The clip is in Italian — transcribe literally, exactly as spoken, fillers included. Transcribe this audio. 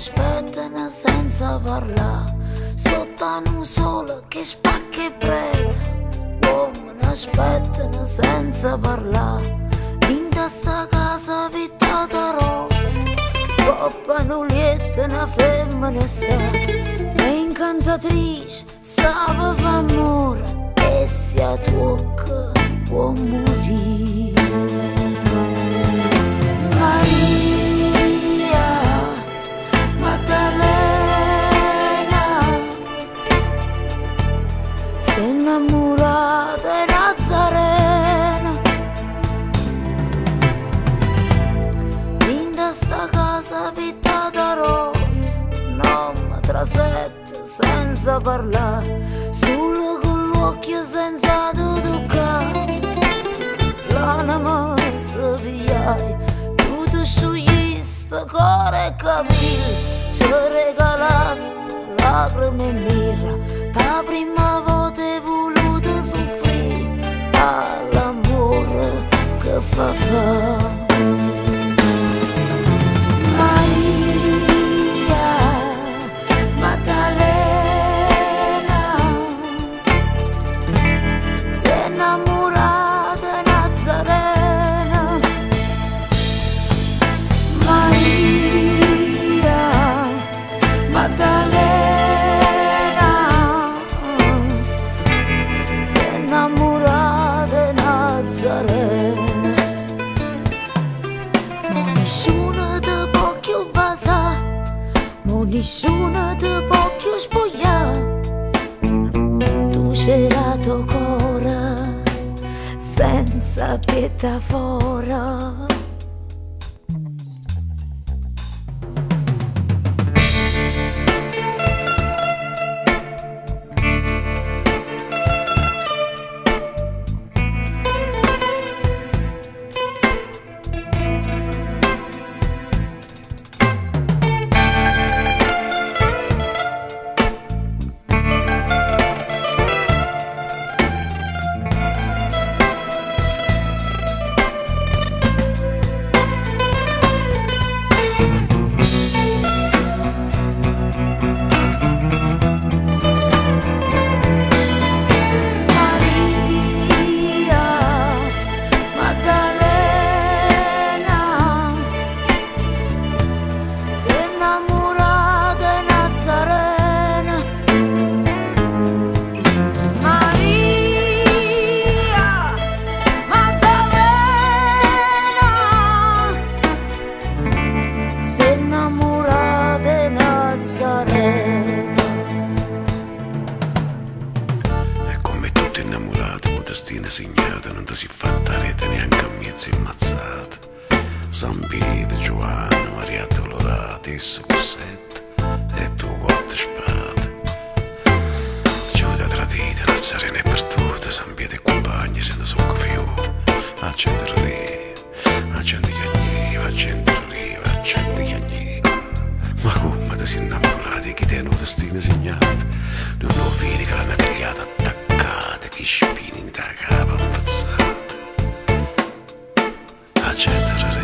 aspettano senza parlare, sotto un sole che spacca e preta. Uomini aspettano senza parlare, in sta casa vitata rosa, poppano liette una femmina sta, è incantatrice, sa fa amore, e si a tocca può morire. Maria Maddalena si è innamorata di Nazarena, in sta casa abitata rosa, non tra sette senza parlare, solo con l'occhio senza toccare, l'anima si pigliai, tutto scioglisto, cuore e capelli, ci regalaste lacrime e mirra, per la prima volta hai voluto soffrire all'amore che fa fa. Nessuno ti può più spogliare, tu c'era tuo cuore senza pietà fuori. Destina segnata, non ti si fatta rete neanche a mezzo immazzata. San Pietro, Giovanna, Maria Dolorata, essa Cossetta e tu quattro spade. Giuda tradita, Nazarena è perduta, San Pietro e compagni se ne sono fiuti. Accendere lì, accendere gli agni, accendere lì, accendere gli agni. Ma come ti si innamorati, chi ti hanno destina segnata? Non lo vedi che l'hanno pigliata attaccata, che spini in da capo impazzata. Accendere